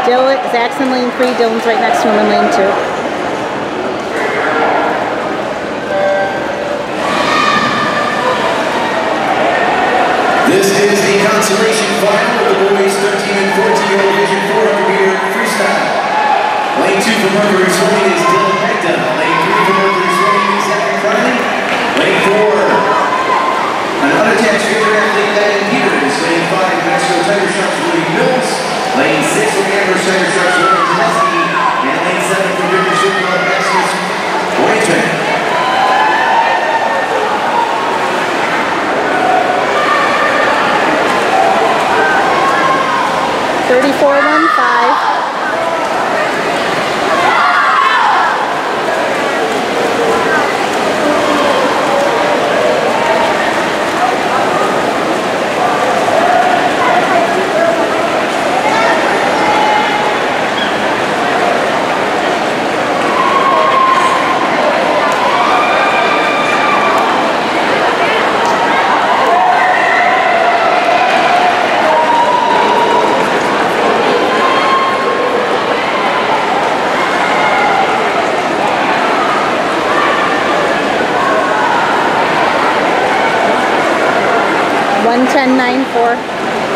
Zach's in lane 3, Dylan's right next to him in lane 2. This is the consolation final of the boys 13 and 14-year-old Division 400-meter freestyle. Lane 2 for Mercury Swimming is Dylan Megda. Lane 3 for Mercury Swimming is Zachary Farley. Lane 4, an unattached junior athlete, Megan Peters. Lane 5, Metro Tiger Sharks, William Mills. Lane 6 for Amherst Tiger Sharks, William Tedeschi. And lane 7 for Victor Circle, Maximus Boyton. 34-1-5. One 10-9-4.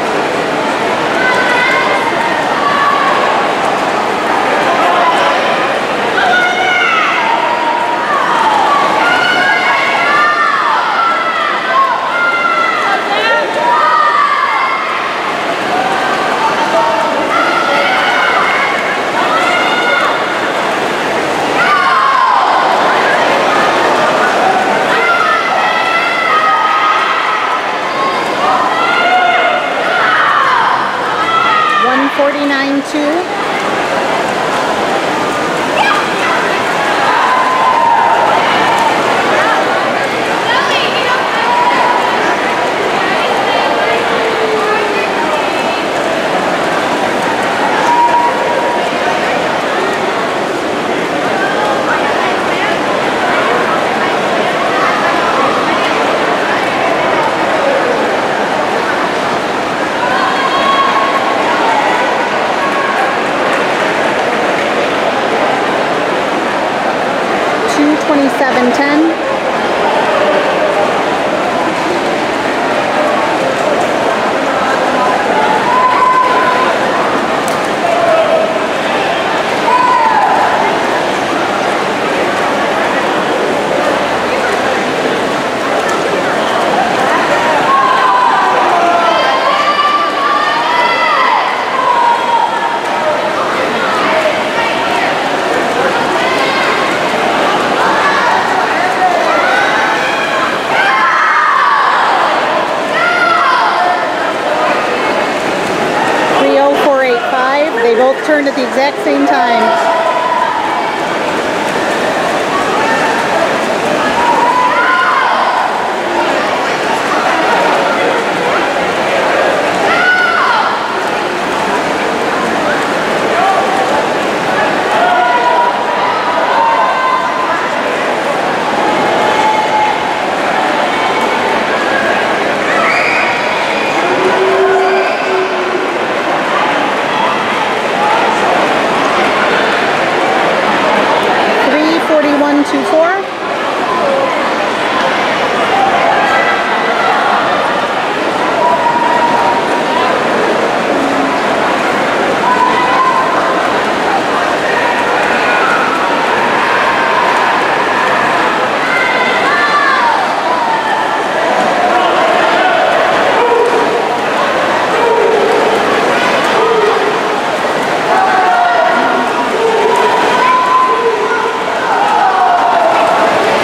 They both turned at the exact same time.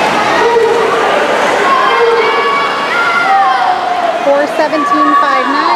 Four 17.59.